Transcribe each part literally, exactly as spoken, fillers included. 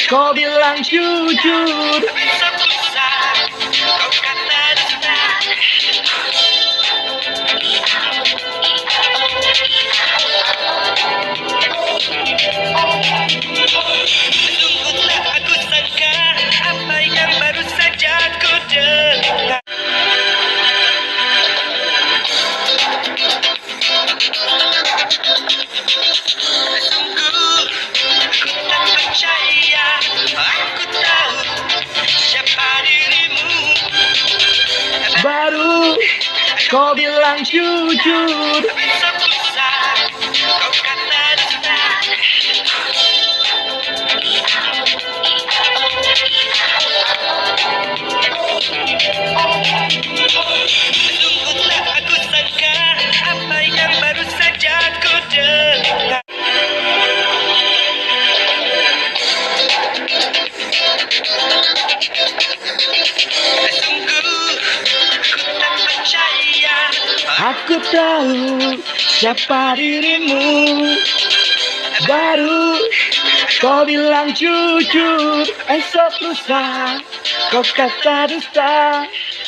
kau bilang jujur. Kau kata dusta. Sungguh tak aku sangka apa yang baru saja ku dengar. Sungguh aku tak percaya. Aku tahu siapa dirimu. Baru kau bilang jujur. Besok lusa kau kata dusta. Sungguh tak aku sangka apa yang baru saja ku dengar. Sungguh aku tak percaya. Aku tahu siapa dirimu. Baru kau bilang jujur. Esok lusa kau kata dusta.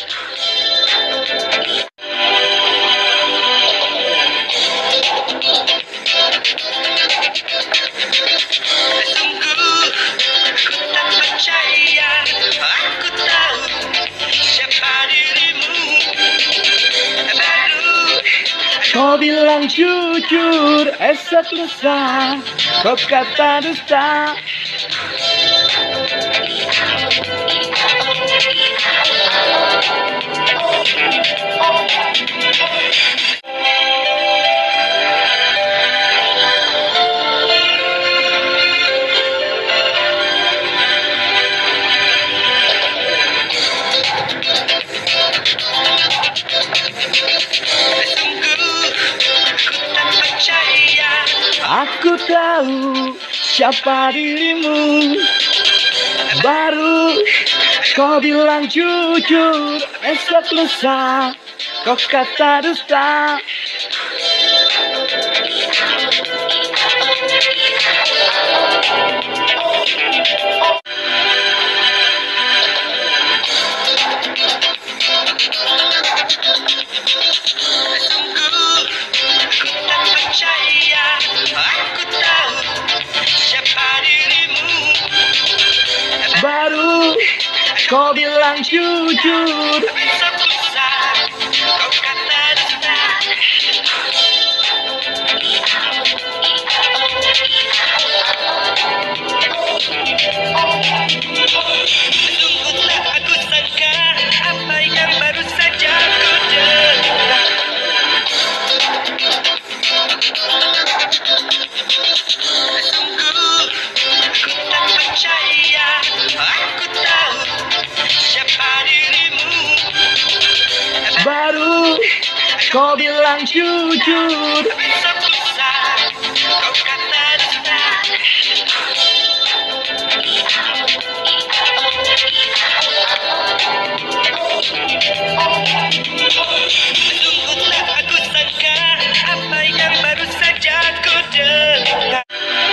Sungguh aku tak percaya. Aku tahu siapa dirimu. Baru Kau bilang jujur. Esok lusa kau kata dusta. sungguh aku tak percaya. Aku tahu siapa dirimu. Baru kau bilang jujur. Esok lusa kau kata dusta. Sungguh aku tak percaya. Aku tahu siapa dirimu. Baru kau bilang jujur. Besok lusa kau kata dusta. Sungguh tak aku sangka apa yang baru saja ku dengar. Sungguh aku tak percaya. Aku tahu siapa dirimu. Baru kau bilang jujur. Besok lusa kau kata dusta. Sungguh tak aku sangka apa yang baru saja ku dengar.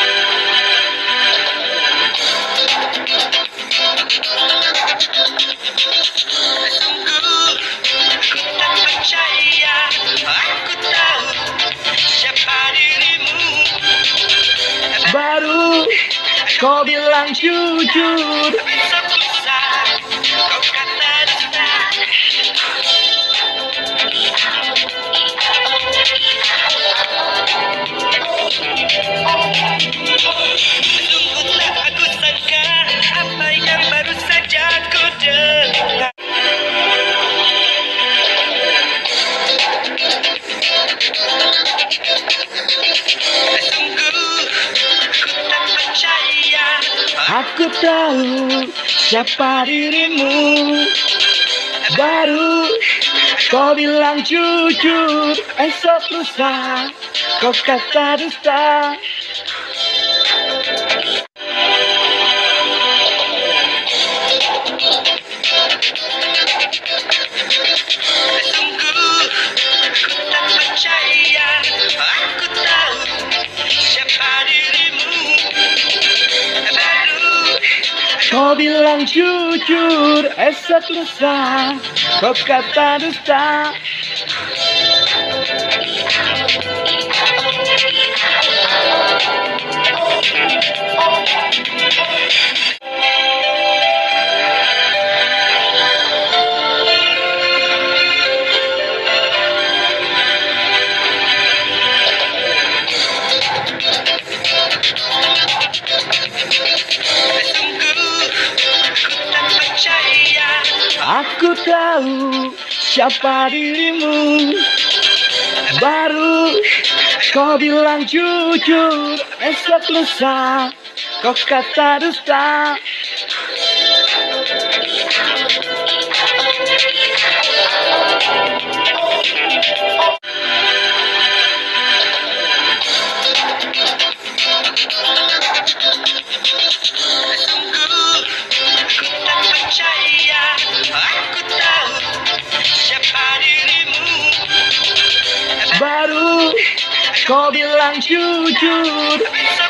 Sungguh aku tak percaya. Aku tahu siapa dirimu. Baru kau bilang jujur. Besok lusa kau kata dusta. Sungguh tak aku sangka apa yang baru saja ku dengar. Sungguh aku tak percaya. Aku tahu siapa dirimu. Baru kau bilang jujur. Esok lusa kau kata dusta. Sungguh aku tak percaya. Aku tahu siapa dirimu. Baru Kau bilang jujur, esok lusa kau kata dusta. Aku tahu siapa dirimu. Baru kau bilang jujur, esok lusa kau kata dusta. Baru kau bilang jujur,